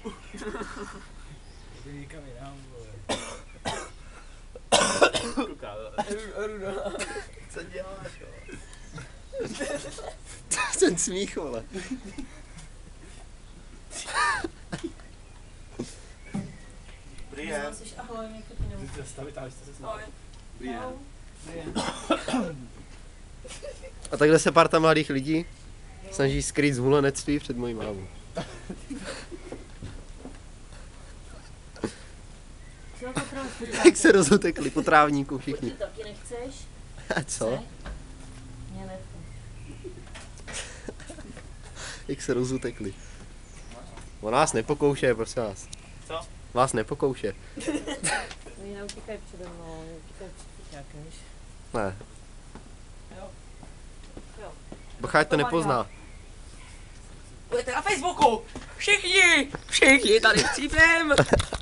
Jde někam jinam, vole. Kouká, Rudo. co děláš, jo? Ten smích, vole. Dobrý den. Ahoj, někdo to nemůže. Můžete zastavit, ale jste se Ahoj. Dobrý den. A takhle se parta mladých lidí snaží skrýt zhulenectví před mojí mámou. Jak se rozutekli po trávníku všichni. Ty taky nechceš? A co? Mě nechci. Jak se rozutekli. On nás nepokouše, prosím vás. Co? Vás nepokouše. Oni neutíkají přede mnou, neutíkají před nějakým, víš? Ne. Jo. Jo. Bachať to nepozná. Budete na Facebooku! Všichni! Všichni tady chcípem!